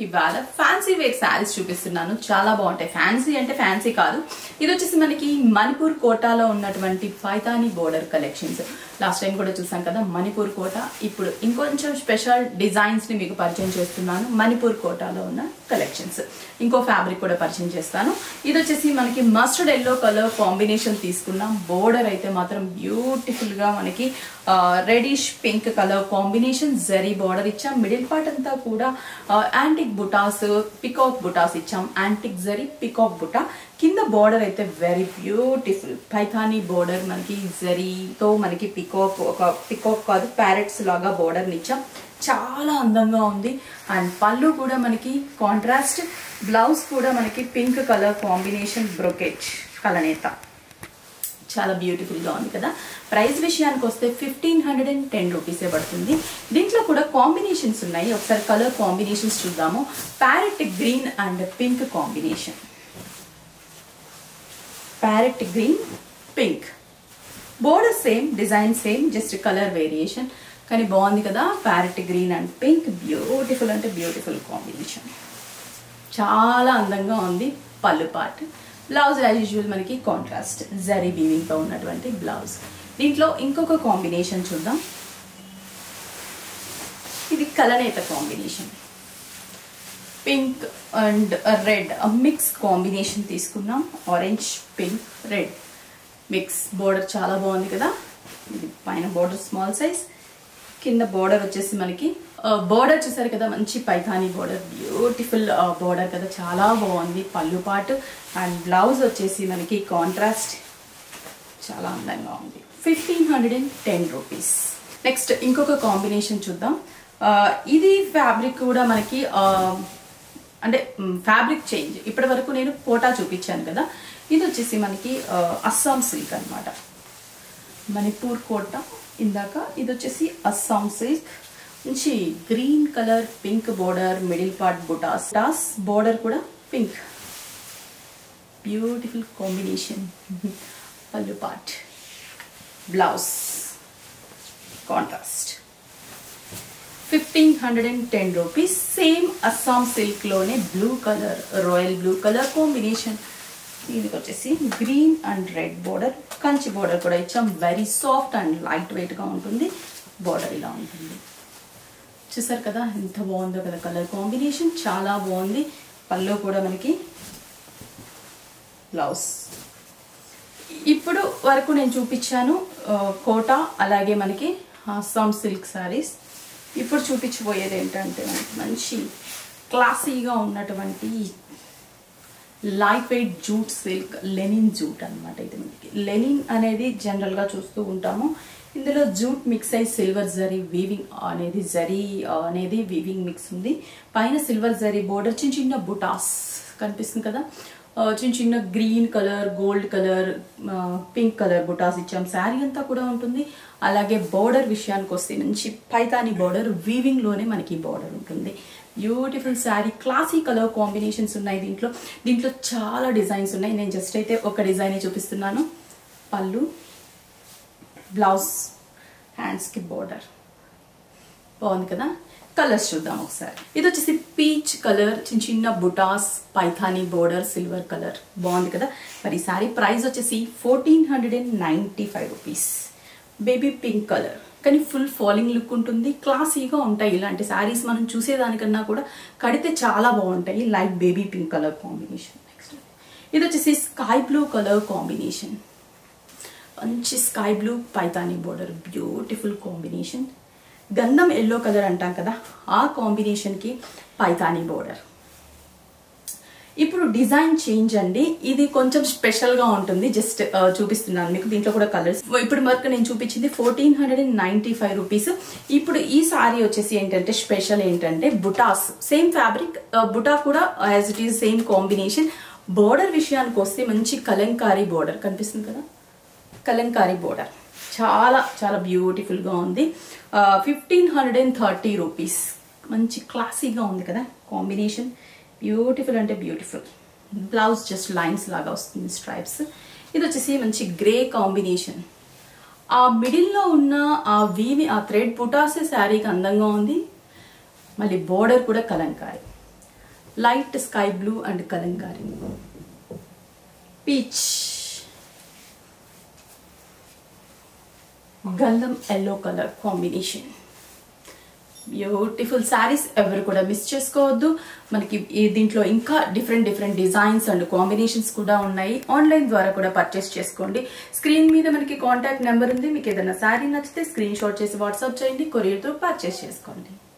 ఇవాళ fancy wear saris చూపిస్తున్నాను. చాలా బాగుంటాయి. ఫ్యాన్సీ అంటే ఫ్యాన్సీ కాదు, ఇది వచ్చేసి మనకి మణిపూర్ కోటాలో ఉన్నటువంటి Paithani border collections. Last time కూడా చూసాం కదా మణిపూర్ కోట. ఇప్పుడు ఇంకొంచెం స్పెషల్ డిజైన్స్ ని మీకు పరిచయం చేస్తున్నాను. మణిపూర్ కోటాలో ఉన్న కలెక్షన్స్. ఇంకో ఫ్యాబ్రిక్ కూడా పరిచయం చేస్తాను. ఇది వచ్చేసి మనకి మస్టర్డ్ ఎల్లో కలర్ కాంబినేషన్ తీసుకున్నాం. బోర్డర్ అయితే మాత్రం బ్యూటిఫుల్ గా మనకి reddish pink colour combination zari border ఇచ్చాం. మిడిల్ పార్ట్ అంతా కూడా యాంటిక్ బుటాస్, పికాక్ బుటాస్ ఇచ్చాం. Antique zari peacock buta. కింద బోర్డర్ అయితే వెరీ బ్యూటిఫుల్ పైథానీ బోర్డర్, మనకి జరీతో మనకి పికాక్, ఒక పికాక్ కాదు ప్యారెట్స్ లాగా బోర్డర్ ఇచ్చాం. చాలా అందంగా ఉంది. అండ్ పళ్ళు కూడా మనకి కాంట్రాస్ట్, బ్లౌజ్ కూడా మనకి పింక్ కలర్ కాంబినేషన్ బ్రొకెట్ కలనేత. చాలా బ్యూటిఫుల్ గా ఉంది కదా. ప్రైస్ విషయానికి వస్తే 1510 రూపీసే పడుతుంది. దీంట్లో కూడా కాంబినేషన్స్ ఉన్నాయి. ఒకసారి కలర్ కాంబినేషన్స్ చూద్దాము. Parrot green and pink combination, parrot green pink. Border same, design same, just colour variation. కానీ బాగుంది కదా. Parrot green and pink beautiful అంటే బ్యూటిఫుల్ కాంబినేషన్. చాలా అందంగా ఉంది. పళ్ళు పార్ట్, బ్లౌజ్ యాజ్ యూజువల్ మనకి కాంట్రాస్ట్ జరీ వీవింగ్ తో ఉన్నటువంటి బ్లౌజ్. దీంట్లో ఇంకొక కాంబినేషన్ చూద్దాం. ఇది కలనేత combination, pink and red mix combination తీసుకున్నాం. Orange, pink, red mix. Border చాలా బాగుంది కదా. ఇది పైన బోర్డర్ స్మాల్ సైజ్, కింద బోర్డర్ వచ్చేసి మనకి బోర్డర్ చూసారు కదా, మంచి పైథానీ బోర్డర్, బ్యూటిఫుల్ బోర్డర్ కదా, చాలా బాగుంది. పళ్ళు పాటు అండ్ బ్లౌజ్ వచ్చేసి మనకి కాంట్రాస్ట్, చాలా అందంగా ఉంది. 1510 రూపీస్. నెక్స్ట్ ఇంకొక కాంబినేషన్ చూద్దాం. ఇది ఫ్యాబ్రిక్ కూడా మనకి అంటే ఫ్యాబ్రిక్ చేంజ్. ఇప్పటి వరకు నేను కోటా చూపించాను కదా, ఇది వచ్చేసి మనకి అస్సాం సిల్క్ అనమాట. మణిపూర్ కోట ఇందాక, ఇది వచ్చేసి అస్సాం సిల్క్. మంచి green colour pink border, middle part butas, డాస్ బోర్డర్ కూడా పింక్. Beautiful combination. పళ్ళు part, blouse contrast. 1510 rupees. Same Assam silk లోనే blue colour, royal blue colour combination. దీనికి వచ్చేసి green and red border, Kanchi border కూడా ఇచ్చాం. Very soft and light weight గా ఉంటుంది. బోర్డర్ ఇలా ఉంటుంది. చూసారు కదా ఎంత బాగుందో కదా కలర్ కాంబినేషన్, చాలా బాగుంది. పళ్ళు కూడా మనకి, బ్లౌజ్. ఇప్పుడు వరకు నేను చూపించాను కోటా, అలాగే మనకి అస్సాం సిల్క్ శారీస్. ఇప్పుడు చూపించబోయేది ఏంటంటే మనకి మంచి క్లాసీగా ఉన్నటువంటి light weight jute silk, linen jute అనమాట. ఇది మనకి లెనిన్ అనేది జనరల్ గా చూస్తూ ఉంటాము. ఇందులో జూట్ మిక్స్ అయి సిల్వర్ జరీ వీవింగ్ అనేది, జరీ అనేది వీవింగ్ మిక్స్ ఉంది. పైన సిల్వర్ జరీ బోర్డర్, చిన్న చిన్న బుటాస్ కనిపిస్తుంది కదా, చిన్న చిన్న green colour, gold colour, pink colour butas ఇచ్చాం. శారీ అంతా కూడా ఉంటుంది. అలాగే బోర్డర్ విషయానికి వస్తే మంచి పైతాని బోర్డర్, వీవింగ్ లోనే మనకి బోర్డర్ ఉంటుంది. Beautiful sari. Classy colour combinations ఉన్నాయి దీంట్లో. దీంట్లో చాలా డిజైన్స్ ఉన్నాయి. నేను జస్ట్ అయితే ఒక డిజైన్ చూపిస్తున్నాను. పళ్ళు, బ్లౌజ్, హ్యాండ్స్ కి బోర్డర్. బాగుంది కదా. కలర్స్ చూద్దాం ఒకసారి. ఇది వచ్చేసి పీచ్ కలర్, చిన్న చిన్న butas, Paithani border, silver colour. బాగుంది కదా. మరి ఈ శారీ ప్రైస్ వచ్చేసి 1495 రూపీస్. బేబీ పింక్ కలర్, కానీ ఫుల్ ఫాలింగ్ లుక్ ఉంటుంది. క్లాసీగా ఉంటాయి ఇలాంటి శారీస్. మనం చూసేదానికన్నా కూడా కడితే చాలా బాగుంటాయి. Light baby pink colour combination. Next ఇది వచ్చేసి స్కై బ్లూ కలర్ కాంబినేషన్. మంచి sky blue Paithani border, beautiful combination. గంధం ఎల్లో కలర్ అంటాం కదా, ఆ కాంబినేషన్ కి పైతానీ బోర్డర్. ఇప్పుడు డిజైన్ చేంజ్ అండి. ఇది కొంచెం స్పెషల్ గా ఉంటుంది. జస్ట్ చూపిస్తున్నాను మీకు. దీంట్లో కూడా కలర్స్. ఇప్పుడు వరకు నేను చూపించింది 1495 రూపీస్. ఇప్పుడు ఈ సారీ వచ్చేసి ఏంటంటే స్పెషల్ ఏంటంటే బుటాస్, సేమ్ ఫ్యాబ్రిక్, బుటా కూడా as it is same combination. Border విషయానికి వస్తే మంచి కలంకారీ బోర్డర్ కనిపిస్తుంది కదా, కలంకారీ బోర్డర్. చాలా చాలా బ్యూటిఫుల్ గా ఉంది. 1530 రూపీస్. మంచి క్లాసీగా ఉంది కదా కాంబినేషన్. బ్యూటిఫుల్ అంటే బ్యూటిఫుల్. బ్లౌజ్ జస్ట్ లైన్స్ లాగా వస్తుంది, స్ట్రైప్స్. ఇది వచ్చేసి మంచి గ్రే కాంబినేషన్. ఆ మిడిల్లో ఉన్న ఆ థ్రెడ్ బుటాసే శారీకి అందంగా ఉంది. మళ్ళీ బోర్డర్ కూడా Kalamkari. Light sky blue and Kalamkari, peach, గంధం yellow colour combination. Beautiful sarees, ఎవరు కూడా మిస్ చేసుకోవద్దు. మనకి దీంట్లో ఇంకా డిఫరెంట్ డిజైన్స్ అండ్ కాంబినేషన్స్ కూడా ఉన్నాయి. ఆన్లైన్ ద్వారా కూడా పర్చేస్ చేసుకోండి. స్క్రీన్ మీద మనకి కాంటాక్ట్ నెంబర్ ఉంది. మీకు ఏదైనా శారీ నచ్చితే స్క్రీన్ షాట్ చేసి వాట్సాప్ చేయండి, కొరియర్తో పర్చేస్ చేసుకోండి.